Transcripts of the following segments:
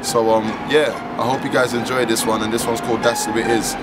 So yeah, I hope you guys enjoy this one, and this one's called That's Who It Is.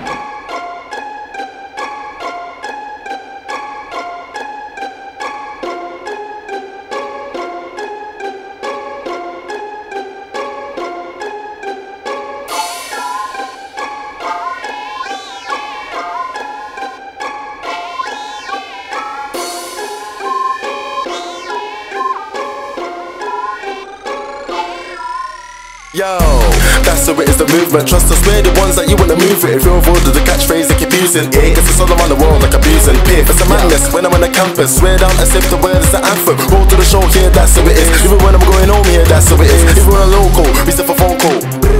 Yo, that's the way it's the movement. Trust us, we're the ones that you wanna move with. If you're avoided the catchphrase, they're confusing. It gets us all around the world like abusing. Piff, it's a madness when I'm on the campus. Swear down as if the word is the anthem. Roll to the show here, that's how it is. Even when I'm going home here, that's how it is. Even when I'm local, we still for phone call.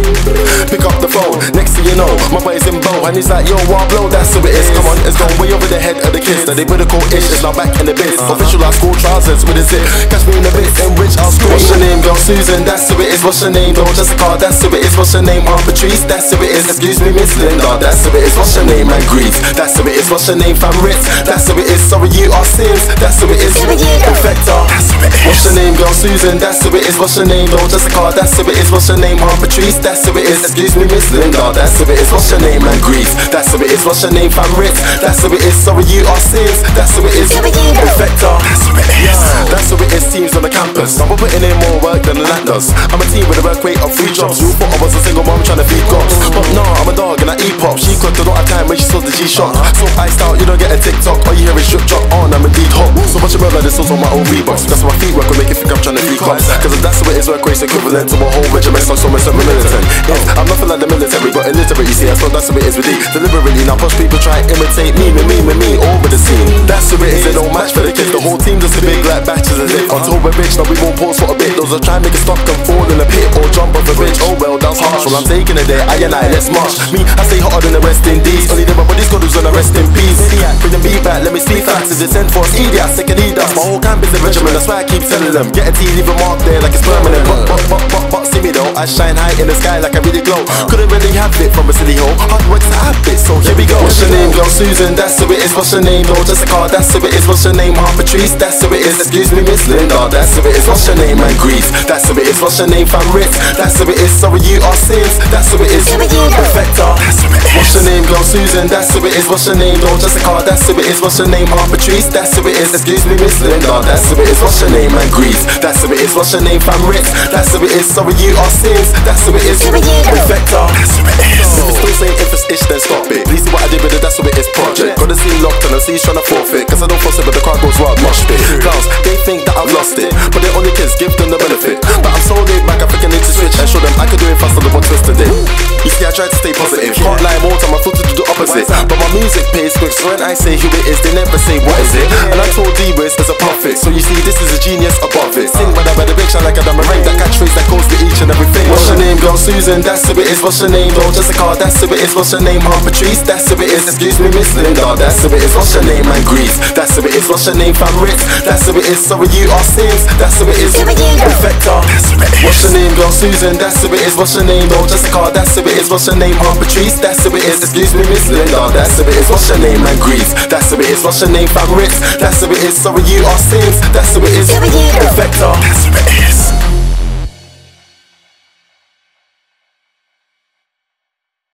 Pick up the phone, next thing you know, my boy's in bow. And he's like, yo, what blow, that's how it is. Come on, it's gone way over the head of the kids. That they put a cool ish, is now back in the biz. Official high school trousers with a zip. Catch me in the bit in which I'll scream. What's your name, girl? Susan, that's who it is. What's your name, girl? Jessica, that's who it is. What's your name, Aunt Patrice? That's who it is. Excuse me, Miss Linda, that's who it is. What's your name, man? Greaves, that's who it is. What's your name, Fam Ritz? That's who it is. Sorry, you are Sims, that's who it is. Perfecta, that's who it is. What's your name, girl? Susan, that's who it is. What's your name, girl? Jessica, that's who it is. What's your name, Aunt Patrice? That's who it is. Excuse me, Miss Linda, that's who it is. What's your name, man? Greaves, that's who it is. What's your name, Fam Ritz? That's who it is. Sorry, you are Sims, that's who it is. Perfecta, that's who it is. That's who it is. Teams on the campus, I'm putting in more work than the land does. I'm a team with a work rate of 3 jobs. You thought I was a single mom trying to feed gods, but no, I'm a dog and I eat pop. She got a lot of time when she saw the G-Shock. So iced out, you don't get a TikTok. All you hear is drip drop on, I'm indeed hot. So much of like this on my own Reeboks. That's why my feet work will make you think I'm trying to feed cops. Cause that's what it is, work race equivalent to a whole regiment. So much of militant. Yeah, I'm nothing like the military, but illiterate, you see. I thought that's what it is with D. Deliberately, now push people try to imitate me, all with the scene. That's what it is, it don't match for the kids. The whole team just a big like batches as if until we're rich, now we won't pause for a bit. Those are trying to make a stop and fall in a pit or jump off a bridge. Oh well, that's harsh. Well, I'm taking it there, I and I, let's march. Me, I stay hotter than the West Indies. Only then my body's got who's gonna rest in peace. Bring them beat back, let me speak facts. If they send for us, idiots, they can eat us. My whole camp is a regiment, that's why I keep telling them. Get a T, leave a mark there like it's permanent. But see me though, I shine high in the sky like I really glow. Couldn't really have it from a city hole. Hard work's a habit, so here we go. What's your name, girl? Susan, that's who it is. What's your name, girl? Jessica, that's who it is. What's your name, Aunt Patrice? That's who it is. Excuse me, Miss Linda, that's who it is. What's your name, man? Greaves, that's who it is. What's your name, Fam Ritz? That's who it is. Sorry, you are Sims, that's who it is. Perfecta, that's who it is. What's your name, girl? Susan, that's who it is. What's your name, girl? Jessica, that's who it is. What's your name, Aunt Patrice? That's who it is. Excuse me, Miss Linda, that's who it is. What's your name, man? Greaves, that's who it is. What's your name, Fam Ritz? That's who it is. Sorry, you are Sims, that's who it is. Perfecta, that's who it is. If it's still saying if it's ish, then stop it. Please see what I did with it, that's who it is project. Got the scene locked and I see he's trying to forfeit. Cause I don't force it, but the crowd goes wild, mosh pit. Clowns, they think that I've lost it, but they're only kids, give them the benefit. But I'm so laid back, I think I need to switch and show them I can do it faster than what Twisted did. You see, I try to stay positive, can't lie more time, I thought to do the opposite. But my music pays quick, so when I say who it is, they never say what is it. And I told D-Wiz there's a prophet, so you see this is a genius above it. Sing by the big shine like a diamond ring, that catchphrase that goes with each and everything. What's your name, girl? Susan, that's who it is. What's your name, girl? Jessica, that's who it is. What's your name, Aunt Patrice? That's who it is. Excuse me, Miss Linda, that's who it is. What's your name, man? Greaves, that's who it is. What's your name, Fam Ritz? That's who it is. Sorry, you are Sims, that's who it is. Perfecta, that's who it is. What's your name, girl? Susan, that's who it is. What's your name, girl? Jessica, that's who it is. What's your name, Aunt Patrice? That's who it is. Excuse me, Miss Linda, that's who it is. What's your name, man? Greaves, that's who it is. What's your name, Fam Ritz? That's who it is. Sorry, you are Sims, that's who it is. Perfecta, that's who it is.